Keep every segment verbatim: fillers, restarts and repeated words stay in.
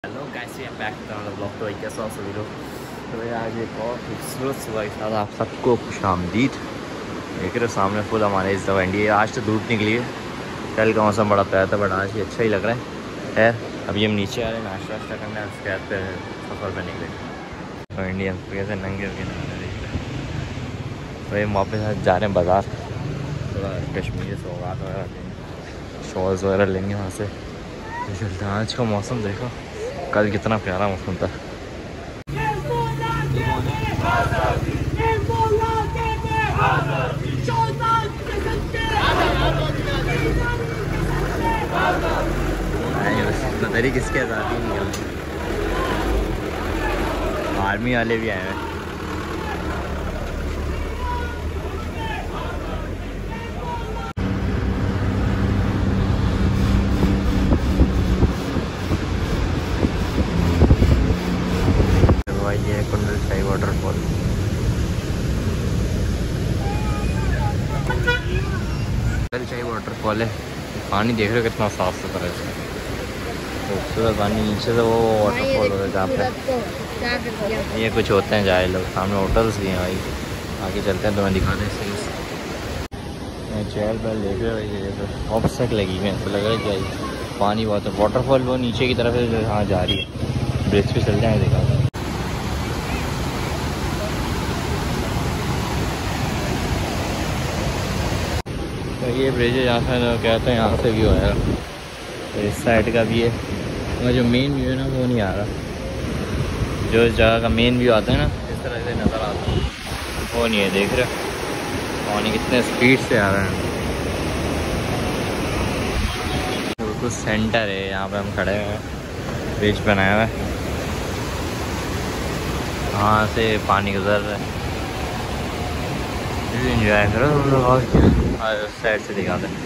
Hello कैसे हैं back to blog. तो भाई कैसा सभी लोग। तो भाई आज एक और खूबसूरत सुबह के साथ आप सबको खुश आमदीद। देख रहे हो सामने फुल हमारे इस दफा इंडिया। आज तो धूप निकली है, कल का मौसम बड़ा प्यारा था बट आज ये अच्छा ही लग रहा है। खैर अभी हम नीचे आ रहे हैं नाश्ता वाश्ता करना है, उसके बाद फिर सफ़र पर निकले। तो इंडियन कैसे नंगे होके नहाने देख रहे हैं। तो ये वापस जा रहे हैं बाज़ार, थोड़ा कश्मीरी सौगात वगैरह शॉल्स वगैरह लेंगे वहाँ से। तो चलते हैं। आज का मौसम देखो, कल कितना प्यारा मौसम था। नजरी किसके आज़ादी निकल, आर्मी वाले भी आए हैं। ये है कुंडल शाही वाटरफॉल। कुंडल शाही वाटरफॉल है, पानी देख रहे हो कितना साफ सुथरा है, खूबसूरत पानी। नीचे से वो वाटरफॉल होता है जहाँ पे ये कुछ होते हैं जाए लोग। सामने होटल्स भी हैं भाई, आगे चलते हैं तो मैं दिखाते हैं सही। चहल पहल देख रहे हो, ये तो ऑब्स्टेकल लगी हुई है, तो लग रहा है क्या पानी बहुत है। वाटरफॉल वो नीचे की तरफ है जो यहाँ जा रही है। ब्रिज पे चलते हैं दिखाते हैं। तो ये ब्रिज है यहाँ से कहते हैं, यहाँ से व्यू आएगा। तो इस साइड का भी है, मगर जो मेन व्यू है ना वो नहीं आ रहा। जो इस जगह का मेन व्यू आता है ना इस तरह से नज़र आता है, वो नहीं है। देख रहे पानी कितने स्पीड से आ रहा है। बिल्कुल सेंटर है यहाँ पे हम खड़े हैं, ब्रिज बनाया हुआ है, वहाँ से पानी गुजर रहा है। एंजॉय करो हम लोग। और क्या साइड से दिखाते हैं।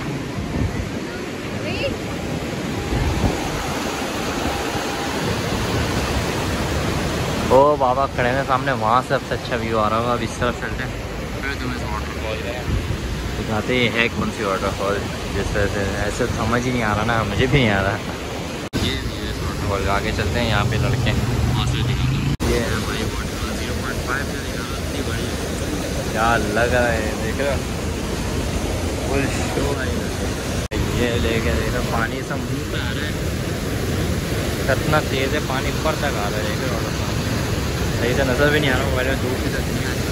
ओ बाबा खड़े हैं सामने, वहाँ से सबसे अच्छा व्यू आ रहा होगा। अब इस तरफ चलते हैं फिर तुम्हें वाटरफॉल दिखाते हैं कौन सी वाटरफॉल। जिस तरह से ऐसे समझ ही नहीं आ रहा ना, मुझे भी नहीं आ रहा। ये वाटरफॉल आगे चलते हैं, यहाँ पे लड़के वहाँ से दिखाते हैं। ये है भाई वाटरफॉल जीरो पॉइंट फाइव से दिखा, इतनी बड़ी क्या लग रहा है। देख रहे हो फुल शो है। ये लेके देखो पानी सब मुँह पे आ रहा है, कितना तेज़ है पानी ऊपर तक आ रहा है। देख रहे हो सही से नज़र भी नहीं आ रहा, मोबाइल में दूर की तक नहीं आ रही।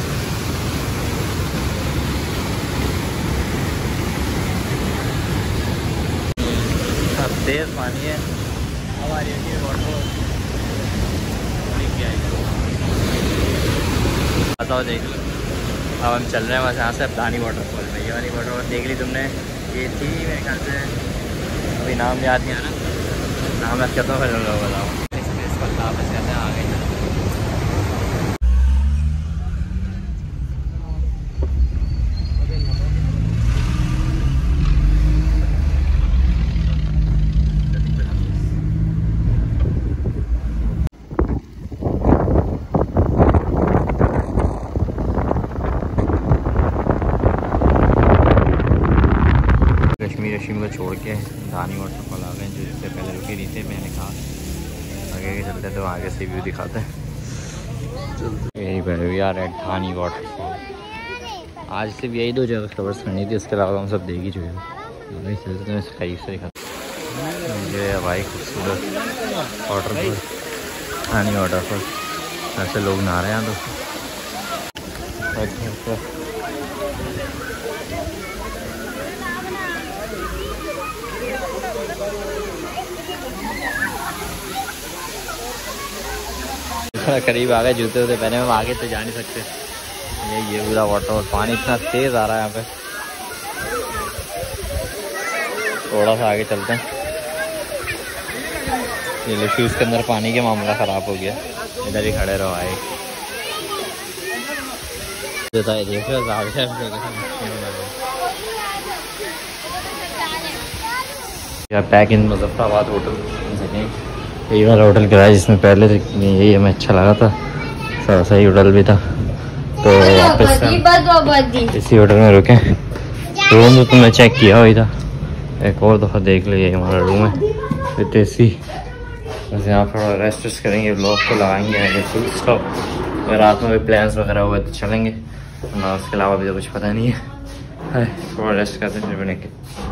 सब तेज़ पानी है। अब आ रही है वाटरफॉल बताओ। देख लो अब हम चल रहे हैं बस यहाँ से अपदानी वाटरफॉल में। ये वाली वाटरफॉल देख ली तुमने, ये थी मेरे ख्याल से, अभी नाम याद नहीं आ रहा। नाम याद करता हूँ फिर लोग बताओ। इस पर वापस कहते हैं आ गए। कश्मीर कश्मीर को छोड़ के धानी वाटरफॉल आ गए, जो इससे पहले रुकी नहीं थे। मैंने कहा आगे के चलते तो आगे से व्यू दिखाते हैं। यही भाई यार है धानी वाटरफॉल। आज से भी यही दो जगह कवर करनी थी, उसके अलावा हम सब देख ही चुके हैं। चलते हैं करीब से दिखाते। ये भाई खूबसूरत वाटरफॉल, धानी वाटरफॉल। ऐसे लोग नहा रहे हैं तो करीब आ गए। जूते वूते पहने, हम आगे तो जा नहीं सकते। ये ये पूरा वाटर, पानी इतना तेज आ रहा है यहाँ पे। थोड़ा सा आगे चलते हैं। ये लो शूज़ के अंदर पानी का मामला ख़राब हो गया, इधर ही खड़े रहो आए। देख रहे हो पैक इन मुजफ्फराबाद होटल। यही वाला होटल किराया जिसमें पहले यही हमें अच्छा लगा था, थोड़ा सही होटल भी था। तो वापस इसी होटल में रुके। रूम तो तुमने चेक किया हुआ था, एक और दफ़ा देख लो। ये हमारा रूम है विद एसी। बस यहाँ थोड़ा रेस्ट वेस्ट करेंगे, ब्लॉग को लगाएंगे आगे फुल स्टॉप। अगर रात में कोई प्लान्स वगैरह हुए तो चलेंगे, ना उसके अलावा अभी तो कुछ पता नहीं है। थोड़ा रेस्ट करते हैं फिर बने के